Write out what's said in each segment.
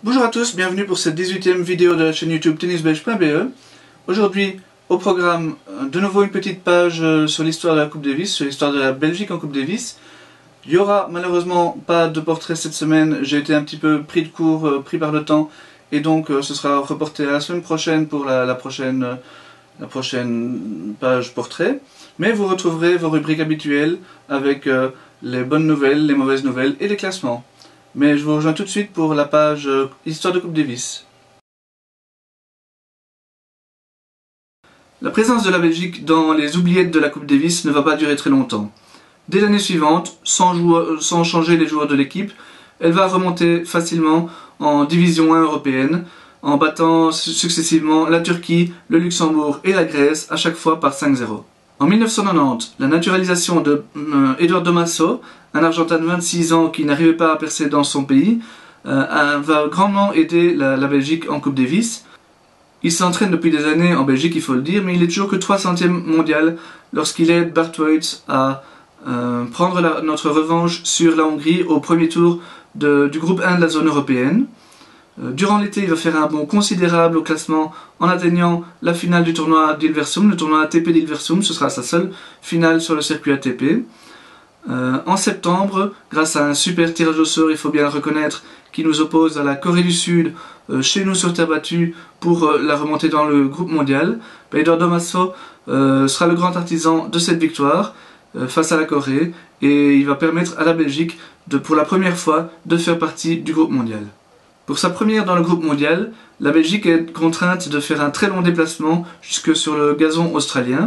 Bonjour à tous, bienvenue pour cette 18e vidéo de la chaîne YouTube tennisbelge.be. Aujourd'hui, au programme, de nouveau une petite page sur l'histoire de la Coupe Davis, sur l'histoire de la Belgique en Coupe Davis. Il n'y aura malheureusement pas de portrait cette semaine, j'ai été un petit peu pris de court, pris par le temps, et donc ce sera reporté à la semaine prochaine pour la prochaine page portrait. Mais vous retrouverez vos rubriques habituelles avec les bonnes nouvelles, les mauvaises nouvelles et les classements. Mais je vous rejoins tout de suite pour la page Histoire de Coupe Davis. La présence de la Belgique dans les oubliettes de la Coupe Davis ne va pas durer très longtemps. Dès l'année suivante, sans changer les joueurs de l'équipe, elle va remonter facilement en Division 1 européenne, en battant successivement la Turquie, le Luxembourg et la Grèce, à chaque fois par 5-0. En 1990, la naturalisation de Eduardo Masso, un Argentin de 26 ans qui n'arrivait pas à percer dans son pays, va grandement aider la Belgique en Coupe Davis. Il s'entraîne depuis des années en Belgique, il faut le dire, mais il est toujours que 300e mondial lorsqu'il aide Bart Voigt à prendre notre revanche sur la Hongrie au premier tour du groupe 1 de la zone européenne. Durant l'été, il va faire un bond considérable au classement en atteignant la finale du tournoi d'Hilversum, le tournoi ATP d'Hilversum. Ce sera sa seule finale sur le circuit ATP. En septembre, grâce à un super tirage au sort, il faut bien le reconnaître, qui nous oppose à la Corée du Sud, chez nous sur terre battue, pour la remontée dans le groupe mondial, Eduardo Masso sera le grand artisan de cette victoire face à la Corée, et il va permettre à la Belgique, pour la première fois, de faire partie du groupe mondial. Pour sa première dans le groupe mondial, la Belgique est contrainte de faire un très long déplacement jusque sur le gazon australien.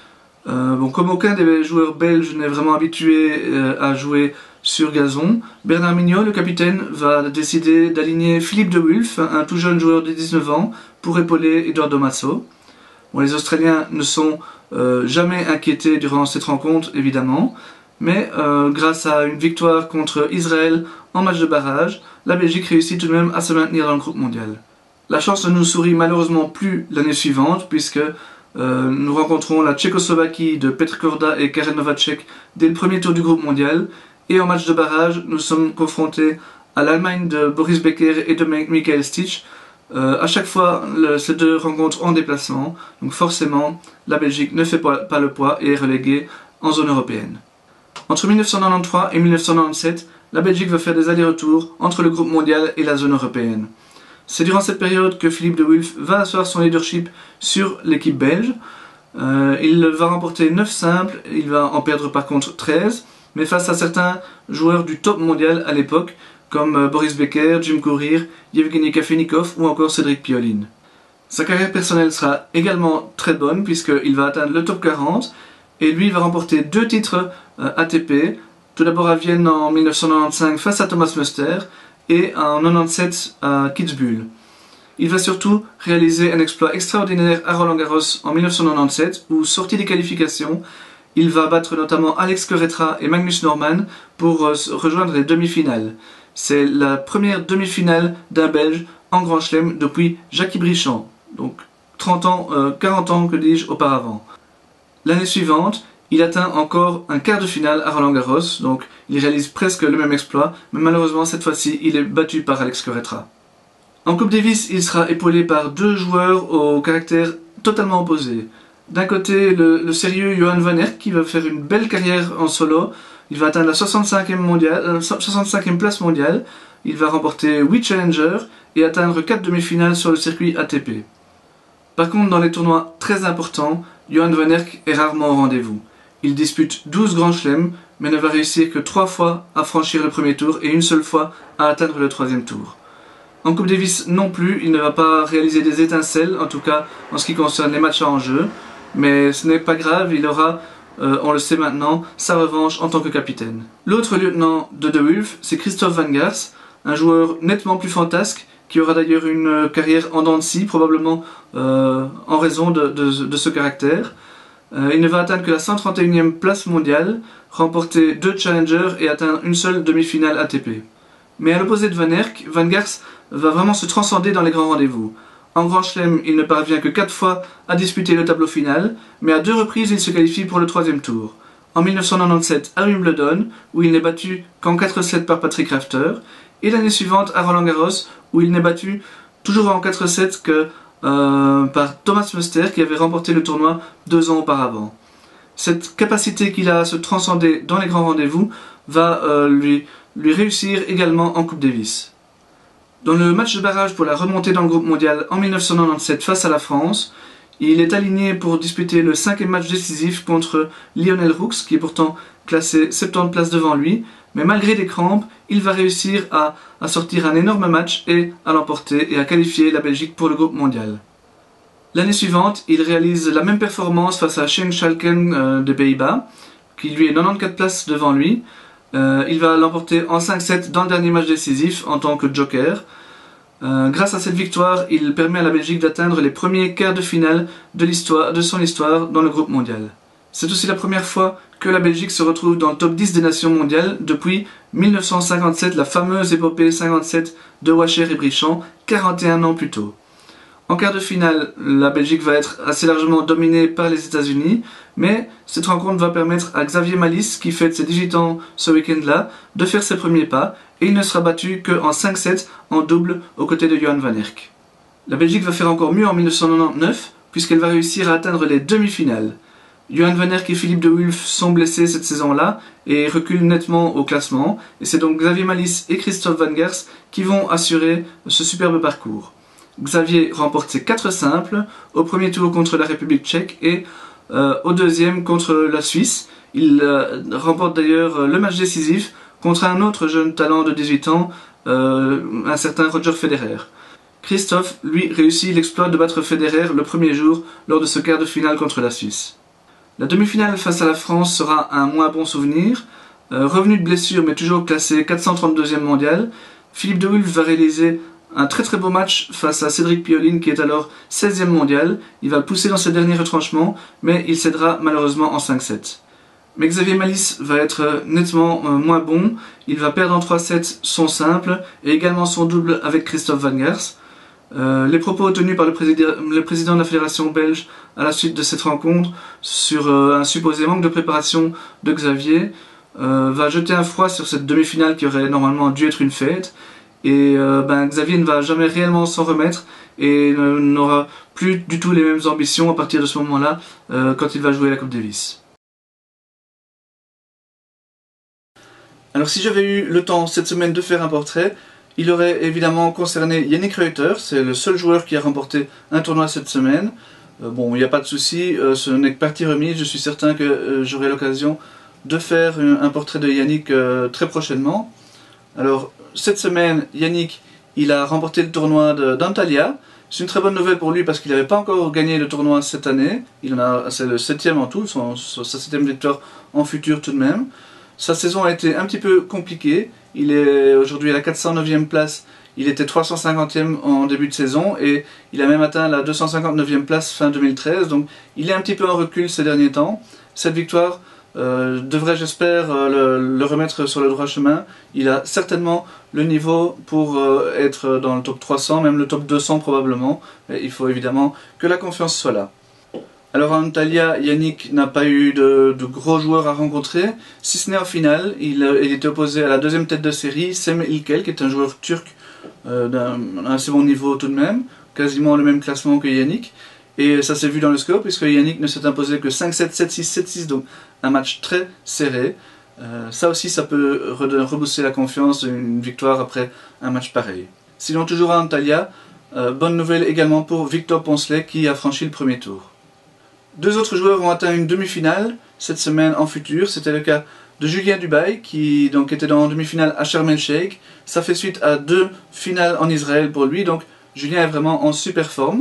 Comme aucun des joueurs belges n'est vraiment habitué à jouer sur gazon, Bernard Mignot, le capitaine, va décider d'aligner Philippe de Wulf, un tout jeune joueur de 19 ans, pour épauler Eduardo Masso. Les Australiens ne sont jamais inquiétés durant cette rencontre, évidemment, mais grâce à une victoire contre Israël en match de barrage, la Belgique réussit tout de même à se maintenir dans le groupe mondial. La chance ne nous sourit malheureusement plus l'année suivante, puisque nous rencontrons la Tchécoslovaquie de Petr Korda et Karen Novacek dès le premier tour du groupe mondial, et en match de barrage, nous sommes confrontés à l'Allemagne de Boris Becker et de Michael Stich, à chaque fois ces deux rencontres en déplacement, donc forcément la Belgique ne fait pas le poids et est reléguée en zone européenne. Entre 1993 et 1997, la Belgique va faire des allers-retours entre le groupe mondial et la zone européenne. C'est durant cette période que Philippe de Wulf va asseoir son leadership sur l'équipe belge. Il va remporter 9 simples, il va en perdre par contre 13, mais face à certains joueurs du top mondial à l'époque, comme Boris Becker, Jim Courier, Yevgeny Kafelnikov ou encore Cédric Pioline. Sa carrière personnelle sera également très bonne puisqu'il va atteindre le top 40 et lui il va remporter 2 titres ATP, tout d'abord à Vienne en 1995 face à Thomas Muster et en 1997 à Kitzbühel. Il va surtout réaliser un exploit extraordinaire à Roland-Garros en 1997 où, sorti des qualifications, il va battre notamment Alex Correttra et Magnus Norman pour rejoindre les demi-finales. C'est la première demi-finale d'un Belge en Grand Chelem depuis Jackie Brichamp, donc 40 ans que dis-je auparavant. L'année suivante, il atteint encore un quart de finale à Roland-Garros, donc il réalise presque le même exploit, mais malheureusement cette fois-ci il est battu par Alex Correttra. En Coupe Davis, il sera épaulé par 2 joueurs au caractère totalement opposé. D'un côté, le sérieux Johan van Herk qui va faire une belle carrière en solo, il va atteindre la 65e place mondiale, il va remporter 8 challengers et atteindre 4 demi-finales sur le circuit ATP. Par contre, dans les tournois très importants, Johan van Herk est rarement au rendez-vous. Il dispute 12 grands chelems, mais ne va réussir que 3 fois à franchir le premier tour et une seule fois à atteindre le 3e tour. En Coupe Davis non plus, il ne va pas réaliser des étincelles, en tout cas en ce qui concerne les matchs à enjeu, mais ce n'est pas grave, il aura, on le sait maintenant, sa revanche en tant que capitaine. L'autre lieutenant de De Wulf, c'est Christophe Van Gars, un joueur nettement plus fantasque, qui aura d'ailleurs une carrière en dents de scie, probablement en raison de ce caractère. Il ne va atteindre que la 131e place mondiale, remporter 2 challengers et atteindre une seule demi-finale ATP. Mais à l'opposé de Van Herk, Van Gars va vraiment se transcender dans les grands rendez-vous. En Grand Chelem, il ne parvient que 4 fois à disputer le tableau final, mais à 2 reprises il se qualifie pour le 3e tour. en 1997 à Wimbledon, où il n'est battu qu'en 4-7 par Patrick Rafter, et l'année suivante à Roland-Garros, où il n'est battu toujours en 4-7 que par Thomas Muster, qui avait remporté le tournoi 2 ans auparavant. Cette capacité qu'il a à se transcender dans les grands rendez-vous va lui réussir également en Coupe Davis. Dans le match de barrage pour la remontée dans le groupe mondial en 1997 face à la France, il est aligné pour disputer le 5e match décisif contre Lionel Roux, qui est pourtant classé 70 places devant lui, mais malgré des crampes, il va réussir à sortir un énorme match et à l'emporter et à qualifier la Belgique pour le groupe mondial. L'année suivante, il réalise la même performance face à Schenk Schalken des Pays-Bas, qui lui est 94 places devant lui. Il va l'emporter en 5-7 dans le dernier match décisif en tant que joker. Grâce à cette victoire, il permet à la Belgique d'atteindre les premiers quarts de finale de son histoire dans le groupe mondial. C'est aussi la première fois que la Belgique se retrouve dans le top 10 des nations mondiales depuis 1957, la fameuse épopée 57 de Wacher et Brichamp, 41 ans plus tôt. En quart de finale, la Belgique va être assez largement dominée par les États-Unis, mais cette rencontre va permettre à Xavier Malisse, qui fête ses 18 ans ce week-end-là, de faire ses premiers pas, et il ne sera battu qu'en 5-7 en double aux côtés de Johan van Erck. La Belgique va faire encore mieux en 1999, puisqu'elle va réussir à atteindre les demi-finales. Johan van Erck et Philippe de Wulf sont blessés cette saison-là et reculent nettement au classement, et c'est donc Xavier Malisse et Christophe Van Gers qui vont assurer ce superbe parcours. Xavier remporte ses 4 simples, au premier tour contre la République tchèque et au deuxième contre la Suisse. Il remporte d'ailleurs le match décisif contre un autre jeune talent de 18 ans, un certain Roger Federer. Christophe, lui, réussit l'exploit de battre Federer le premier jour lors de ce quart de finale contre la Suisse. La demi-finale face à la France sera un moins bon souvenir. Revenu de blessure mais toujours classé 432e mondial, Philippe de Wulf va réaliser un très beau match face à Cédric Pioline qui est alors 16e mondial. Il va le pousser dans ses derniers retranchements, mais il cédera malheureusement en 5-7. Mais Xavier Malisse va être nettement moins bon. Il va perdre en 3-7 son simple et également son double avec Christophe Van Gers. Les propos tenus par le président de la fédération belge à la suite de cette rencontre sur un supposé manque de préparation de Xavier va jeter un froid sur cette demi-finale qui aurait normalement dû être une fête. Et Xavier ne va jamais réellement s'en remettre et n'aura plus du tout les mêmes ambitions à partir de ce moment-là quand il va jouer la Coupe Davis. Alors si j'avais eu le temps cette semaine de faire un portrait, il aurait évidemment concerné Yannick Reuter, c'est le seul joueur qui a remporté un tournoi cette semaine. Bon, il n'y a pas de souci, ce n'est que partie remise, je suis certain que j'aurai l'occasion de faire un portrait de Yannick très prochainement. Alors, cette semaine, Yannick, il a remporté le tournoi d'Antalya. C'est une très bonne nouvelle pour lui parce qu'il n'avait pas encore gagné le tournoi cette année. C'est le 7e en tout, sa 7e victoire en futur tout de même. Sa saison a été un petit peu compliquée. Il est aujourd'hui à la 409e place. Il était 350e en début de saison et il a même atteint la 259e place fin 2013. Donc il est un petit peu en recul ces derniers temps. Cette victoire devrait, j'espère, le remettre sur le droit chemin. Il a certainement le niveau pour être dans le top 300, même le top 200 probablement. Et il faut évidemment que la confiance soit là. Alors à Antalya, Yannick n'a pas eu de gros joueurs à rencontrer, si ce n'est en finale. Il était opposé à la deuxième tête de série, Sem İlkel, qui est un joueur turc d'un assez bon niveau tout de même, quasiment le même classement que Yannick. Et ça s'est vu dans le score, puisque Yannick ne s'est imposé que 5-7, 7-6, 7-6, donc un match très serré. Ça aussi, ça peut rebooster la confiance d'une victoire après un match pareil. Sinon, toujours à Antalya, bonne nouvelle également pour Victor Poncelet, qui a franchi le premier tour. Deux autres joueurs ont atteint une demi-finale cette semaine en futur. C'était le cas de Julien Dubaï, qui donc était dans demi-finale à Sharm el-Sheikh. Ça fait suite à 2 finales en Israël pour lui, donc Julien est vraiment en super forme.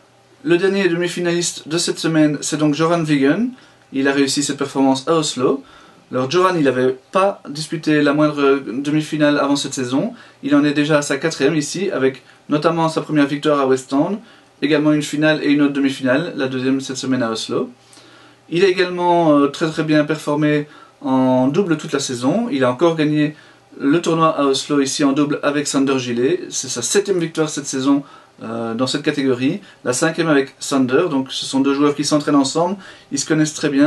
Le dernier demi-finaliste de cette semaine, c'est donc Joran Wiegen. Il a réussi cette performance à Oslo. Alors Joran, il n'avait pas disputé la moindre demi-finale avant cette saison. Il en est déjà à sa 4e ici, avec notamment sa première victoire à West End, également une finale et une autre demi-finale, la deuxième cette semaine à Oslo. Il a également très bien performé en double toute la saison. Il a encore gagné le tournoi à Oslo ici en double avec Sander Gillet. C'est sa 7e victoire cette saison dans cette catégorie, la 5e avec Sander. Donc ce sont deux joueurs qui s'entraînent ensemble, ils se connaissent très bien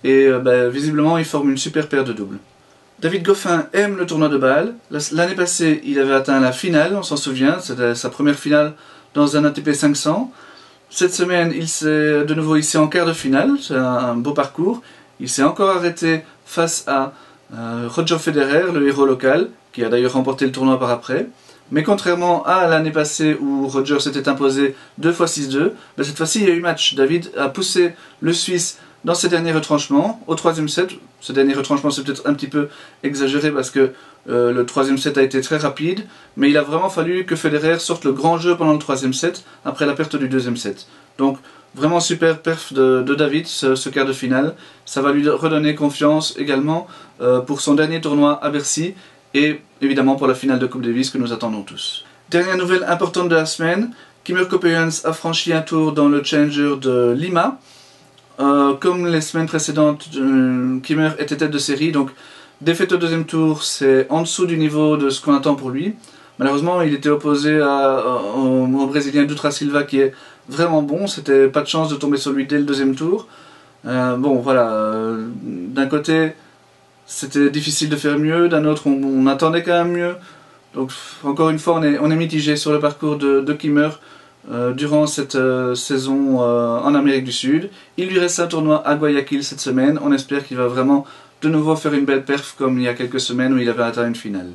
et visiblement ils forment une super paire de doubles. David Goffin aime le tournoi de Bâle. L'année passée, il avait atteint la finale, on s'en souvient, c'était sa première finale dans un ATP 500. Cette semaine, il s'est de nouveau ici en quart de finale, c'est un beau parcours. Il s'est encore arrêté face à Roger Federer, le héros local, qui a d'ailleurs remporté le tournoi par après. Mais contrairement à l'année passée où Roger s'était imposé 2 fois 6-2, cette fois-ci il y a eu match. David a poussé le Suisse dans ses derniers retranchements, au 3e set. Ce dernier retranchement c'est peut-être un petit peu exagéré parce que le 3e set a été très rapide, mais il a vraiment fallu que Federer sorte le grand jeu pendant le 3e set, après la perte du 2e set. Donc vraiment super perf de David, ce quart de finale. Ça va lui redonner confiance également pour son dernier tournoi à Bercy, et évidemment pour la finale de Coupe Davis que nous attendons tous. Dernière nouvelle importante de la semaine, Kimmer Coppejans a franchi un tour dans le Challenger de Lima. Comme les semaines précédentes, Kimmer était tête de série, donc défaite au 2e tour, c'est en dessous du niveau de ce qu'on attend pour lui. Malheureusement, il était opposé au Brésilien Dutra Silva qui est vraiment bon, c'était pas de chance de tomber sur lui dès le 2e tour. Bon voilà, d'un côté c'était difficile de faire mieux, d'un autre on attendait quand même mieux. Donc encore une fois on est mitigé sur le parcours de Kimmer durant cette saison en Amérique du Sud. Il lui reste un tournoi à Guayaquil cette semaine, on espère qu'il va vraiment de nouveau faire une belle perf comme il y a quelques semaines où il avait atteint une finale.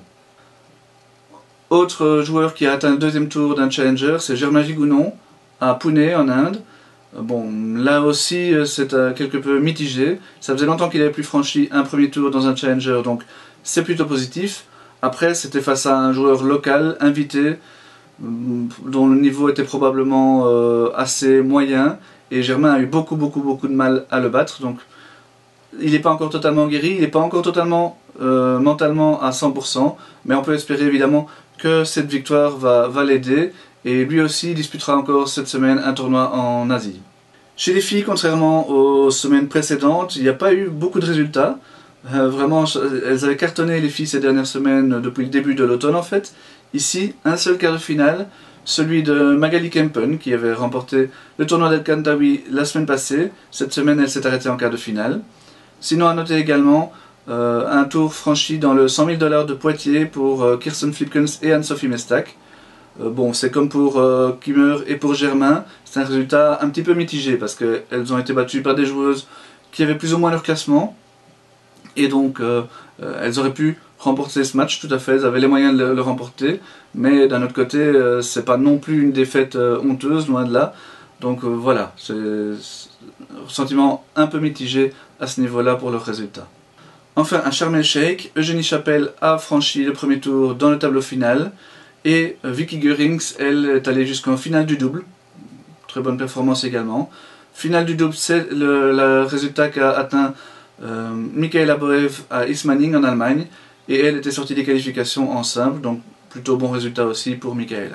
Autre joueur qui a atteint le 2e tour d'un Challenger, c'est Germain Gigounon à Pune en Inde. Bon, là aussi c'est quelque peu mitigé. Ça faisait longtemps qu'il n'avait plus franchi un premier tour dans un Challenger, donc c'est plutôt positif. Après, c'était face à un joueur local, invité, dont le niveau était probablement assez moyen, et Germain a eu beaucoup de mal à le battre. Donc il n'est pas encore totalement guéri, il n'est pas encore totalement mentalement à 100%, mais on peut espérer évidemment que cette victoire va l'aider, et lui aussi disputera encore cette semaine un tournoi en Asie. Chez les filles, contrairement aux semaines précédentes, il n'y a pas eu beaucoup de résultats. Vraiment, elles avaient cartonné les filles ces dernières semaines depuis le début de l'automne en fait. Ici, un seul quart de finale, celui de Magali Kempen qui avait remporté le tournoi d'El Kantaoui la semaine passée. Cette semaine, elle s'est arrêtée en quart de finale. Sinon, à noter également un tour franchi dans le 100 000 $ de Poitiers pour Kirsten Flipkens et Anne-Sophie Mestak. Bon, c'est comme pour Kimmer et pour Germain, c'est un résultat un petit peu mitigé parce qu'elles ont été battues par des joueuses qui avaient plus ou moins leur classement, et donc elles auraient pu remporter ce match tout à fait, elles avaient les moyens de le remporter, mais d'un autre côté, c'est pas non plus une défaite honteuse, loin de là. Donc voilà, c'est un sentiment un peu mitigé à ce niveau-là pour le résultat. Enfin, à Sharm el-Sheikh, Eugénie Chappell a franchi le premier tour dans le tableau final. Et Vicky Görings, elle, est allée jusqu'en finale du double. Très bonne performance également. Finale du double, c'est le résultat qu'a atteint Michaela Boev à Ismaning en Allemagne. Et elle était sortie des qualifications en simple, donc plutôt bon résultat aussi pour Michaela.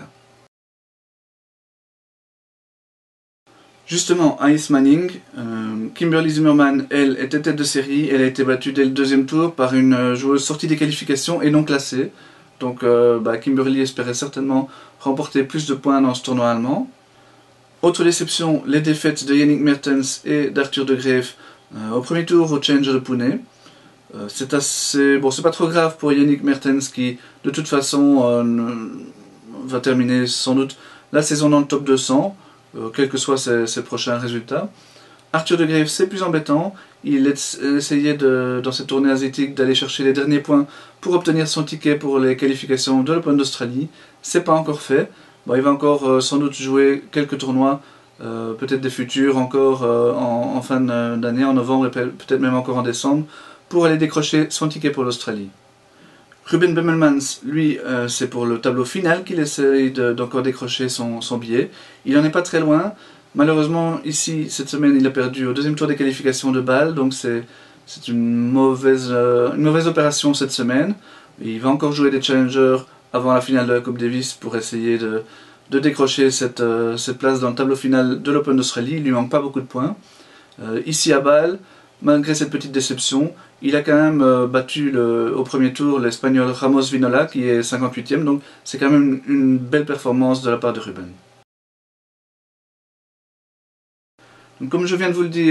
Justement, à Ismaning, Kimberly Zimmerman, elle, était tête de série. Elle a été battue dès le 2e tour par une joueuse sortie des qualifications et non classée. Donc Kimberly espérait certainement remporter plus de points dans ce tournoi allemand. Autre déception, les défaites de Yannick Mertens et d'Arthur de Greef au premier tour au Challenger de Pune. C'est assez... Bon, c'est pas trop grave pour Yannick Mertens qui, de toute façon, va terminer sans doute la saison dans le top 200, quels que soient ses prochains résultats. Arthur de Greef, c'est plus embêtant. Il essayait dans cette tournée asiatique d'aller chercher les derniers points pour obtenir son ticket pour les qualifications de l'Open d'Australie. C'est pas encore fait. Bon, il va encore sans doute jouer quelques tournois, peut-être des futurs encore en fin d'année, en novembre et peut-être même encore en décembre, pour aller décrocher son ticket pour l'Australie. Ruben Bemmelmans, lui, c'est pour le tableau final qu'il essaye d'encore décrocher son billet. Il n'en est pas très loin. Malheureusement, ici, cette semaine, il a perdu au 2e tour des qualifications de Bâle, donc c'est une mauvaise opération cette semaine. Il va encore jouer des challengers avant la finale de la Coupe Davis pour essayer de décrocher cette place dans le tableau final de l'Open d'Australie. Il lui manque pas beaucoup de points. Ici à Bâle, malgré cette petite déception, il a quand même battu au premier tour l'Espagnol Ramos Vinola qui est 58e, donc c'est quand même une belle performance de la part de Ruben. Donc, comme je viens de vous le dire,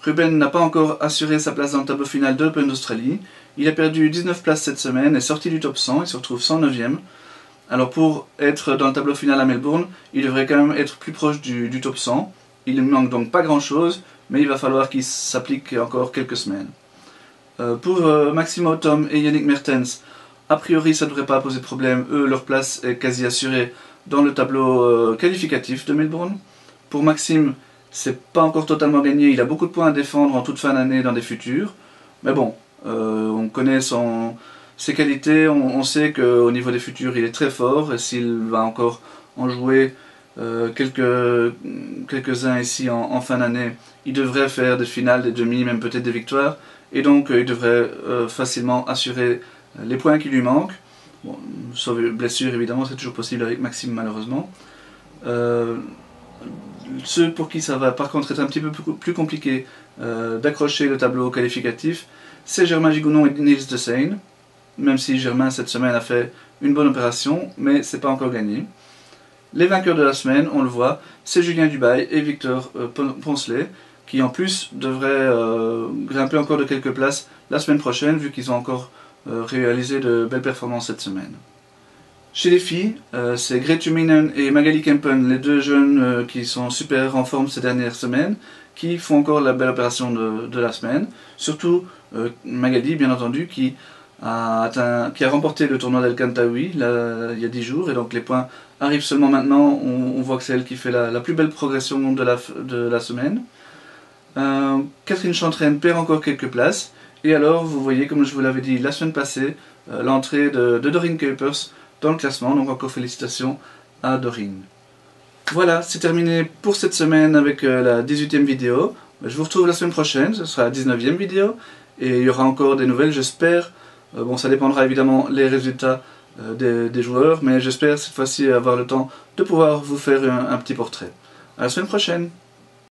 Ruben n'a pas encore assuré sa place dans le tableau final de l'Open d'Australie. Il a perdu 19 places cette semaine, est sorti du top 100, il se retrouve 109e. Alors pour être dans le tableau final à Melbourne, il devrait quand même être plus proche du top 100. Il ne manque donc pas grand chose, mais il va falloir qu'il s'applique encore quelques semaines. Pour Maximo Tom et Yannick Mertens, a priori ça ne devrait pas poser de problème. Eux, leur place est quasi assurée dans le tableau qualificatif de Melbourne. Pour Maxime, c'est pas encore totalement gagné, il a beaucoup de points à défendre en toute fin d'année dans des futurs. Mais bon, on connaît ses qualités, on sait qu'au niveau des futurs il est très fort, et s'il va encore en jouer quelques-uns ici en fin d'année, il devrait faire des finales, des demi, même peut-être des victoires, et donc il devrait facilement assurer les points qui lui manquent. Bon, sauf blessure évidemment, c'est toujours possible avec Maxime malheureusement. Ceux pour qui ça va par contre être un petit peu plus compliqué d'accrocher le tableau qualificatif, c'est Germain Gigounon et Niels de Seine, même si Germain cette semaine a fait une bonne opération, mais c'est pas encore gagné. Les vainqueurs de la semaine, on le voit, c'est Julien Dubail et Victor Poncelet, qui en plus devraient grimper encore de quelques places la semaine prochaine, vu qu'ils ont encore réalisé de belles performances cette semaine. Chez les filles, c'est Grete Minen et Magali Kempen, les deux jeunes qui sont super en forme ces dernières semaines, qui font encore la belle opération de la semaine. Surtout Magali, bien entendu, qui a remporté le tournoi d'El Kantaoui il y a 10 jours, et donc les points arrivent seulement maintenant. On voit que c'est elle qui fait la plus belle progression de la semaine. Catherine Chantraine perd encore quelques places, et alors vous voyez, comme je vous l'avais dit la semaine passée, l'entrée de Doreen Kuipers dans le classement, donc encore félicitations à Doreen. Voilà, c'est terminé pour cette semaine avec la 18e vidéo. Je vous retrouve la semaine prochaine, ce sera la 19e vidéo, et il y aura encore des nouvelles, j'espère. Bon, ça dépendra évidemment les résultats des joueurs, mais j'espère cette fois-ci avoir le temps de pouvoir vous faire un petit portrait. À la semaine prochaine!